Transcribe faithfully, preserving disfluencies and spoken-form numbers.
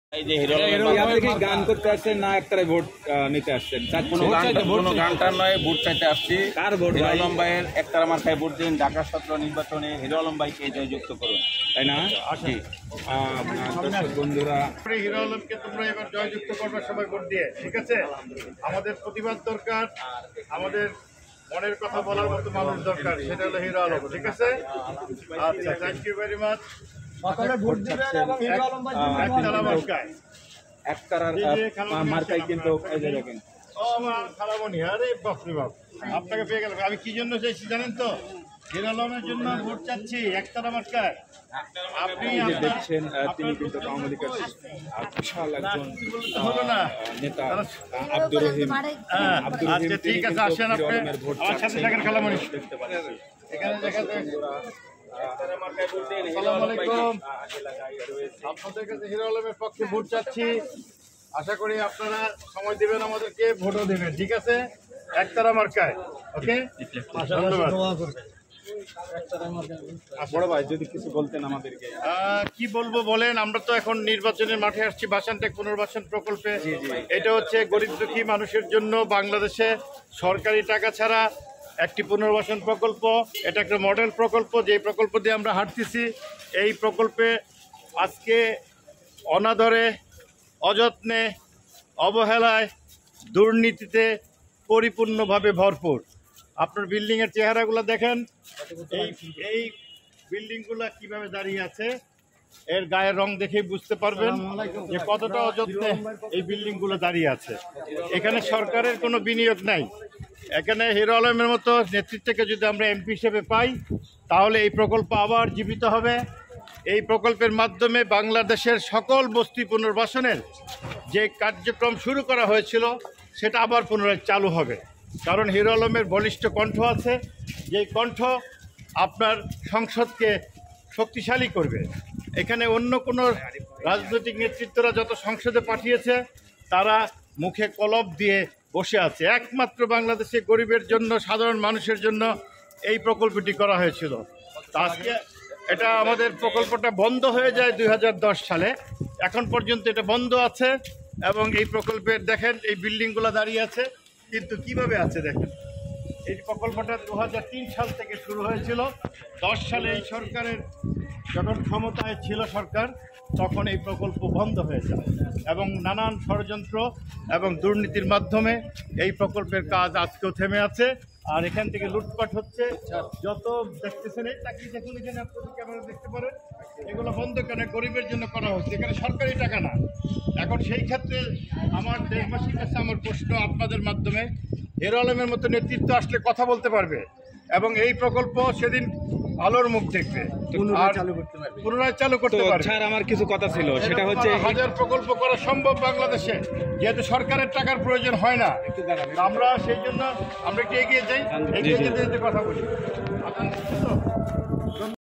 এই যে হিরো আপনি কি গান করতে আসছেন না একটারে ভোট নিতে আসছেন? কোনো গান কোনো গানটা নয়, ভোট চাইতে আসছি। কার ভোট? হিরো আলম ভাইয়ের একটার মার্কায় ভোট দিন। ঢাকা সত্র নির্বাচনে হিরো আলম ভাইকে জয়যুক্ত করুন, তাই না? জি দর্শক বন্ধুরা, হিরো আলমকে তোমরা এবার জয়যুক্ত করবে সবাই ভোট দিয়ে, ঠিক আছে? আমাদের প্রতিবাদ দরকার, আমাদের মনের কথা বলার মতো মানুষ দরকার, সেটা হলো হিরো আলম, ঠিক আছে? আচ্ছা, থ্যাংক ইউ ভেরি মাচ। সকালে ভোট দিবেন এবং হিরো আলম ভাই একতারা মার্কায় একতারা মার্কায় কিন্তু এই যে দেখেন ও আমার খালামণি, আরে বাপ রে বাপ, আপনাকে পেয়ে গেলাম। আমি কি জন্য চাইছি জানেন তো? হিরো আলমের জন্য ভোট চাচ্ছি একতারা মার্কায়। আপনি দেখছেন তিনি কিন্তু আওয়ামী লীগের বিশাল একজন নেতা আব্দুর রহিম। আচ্ছা ঠিক আছে, আসেন আপনি আমার সাথে থাকেন খালামণি। এখানে দেখাতে আসসালামু আলাইকুম, আপনাদের কাছে হিরো আলমের পক্ষে ভোট চাচ্ছি। আশা করি আপনারা সময় দিবেন আমাদেরকে, ভোটও দেবেন, ঠিক আছে? একতারা মার্কায়, ওকে? ধন্যবাদ। বড় ভাই যদি কিছু বলতেন আমাদেরকে। কি বলবো বলেন, আমরা তো এখন নির্বাচনের মাঠে আসছি বাসানটেক পুনর্বাসন প্রকল্পে। এটা হচ্ছে গরিব দুঃখী মানুষের জন্য বাংলাদেশে সরকারি টাকা ছাড়া একটি পুনর্বাসন প্রকল্প। এটা একটা মডেল প্রকল্প, যে প্রকল্প দিয়ে আমরা হাঁটতেছি। এই প্রকল্পে আজকে অনাদরে, অযত্নে, অবহেলায়, দুর্নীতিতে পরিপূর্ণভাবে ভরপুর। আপনার বিল্ডিংয়ের চেহারাগুলো দেখেন, এই এই বিল্ডিংগুলো কিভাবে দাঁড়িয়ে আছে, এর গায়ের রং দেখেই বুঝতে পারবেন যে কতটা অযত্নে এই বিল্ডিংগুলো দাঁড়িয়ে আছে। এখানে সরকারের কোনো বিনিয়োগ নাই। এখানে হিরো আলমের মতো নেতৃত্বকে যদি আমরা এমপি হিসেবে পাই, তাহলে এই প্রকল্প আবার জীবিত হবে। এই প্রকল্পের মাধ্যমে বাংলাদেশের সকল বস্তি পুনর্বাসনের যে কার্যক্রম শুরু করা হয়েছিল সেটা আবার পুনরায় চালু হবে। কারণ হিরো আলমের বলিষ্ঠ কণ্ঠ আছে, যেই কণ্ঠ আপনার সংসদকে শক্তিশালী করবে। এখানে অন্য কোনো রাজনৈতিক নেতৃত্বরা যত সংসদে পাঠিয়েছে, তারা মুখে কলপ দিয়ে বসে আছে। একমাত্র বাংলাদেশে গরিবের জন্য, সাধারণ মানুষের জন্য এই প্রকল্পটি করা হয়েছিল। আজকে এটা আমাদের প্রকল্পটা বন্ধ হয়ে যায় দুই হাজার দশ সালে, এখন পর্যন্ত এটা বন্ধ আছে। এবং এই প্রকল্পের দেখেন এই বিল্ডিংগুলো দাঁড়িয়ে আছে, কিন্তু কিভাবে আছে দেখেন। এই প্রকল্পটা দু হাজার তিন সাল থেকে শুরু হয়েছিল। দশ সালে এই সরকারের যখন ক্ষমতায় ছিল সরকার, তখন এই প্রকল্প বন্ধ হয়ে যায় এবং নানান ষড়যন্ত্র এবং দুর্নীতির মাধ্যমে এই প্রকল্পের কাজ আজকেও থেমে আছে। আর এখান থেকে লুটপাট হচ্ছে, যত দেখতেছেন এই চাকরি দেখুন, এখানে আপনাদের ক্যামেরা দেখতে পারেন, এগুলো বন্ধ কেন? গরিবের জন্য করা হচ্ছে, এখানে সরকারি টাকা না। এখন সেই ক্ষেত্রে আমার দেশবাসীর কাছে আমার প্রশ্ন আপনাদের মাধ্যমে, হিরো আলমের মতো নেতৃত্ব আসলে কথা বলতে পারবে এবং এই প্রকল্প সেদিন আলোর মুখ দেখবে, পুনরায় চালু করতে পারবে। স্যার আমার কিছু কথা ছিল, সেটা হচ্ছে হাজার প্রকল্প করা সম্ভব বাংলাদেশে, যেহেতু সরকারের টাকার প্রয়োজন হয় না। আমরা সেই জন্য আমরা একটু এগিয়ে যাই, এগিয়ে যেতে যেতে কথা বলি।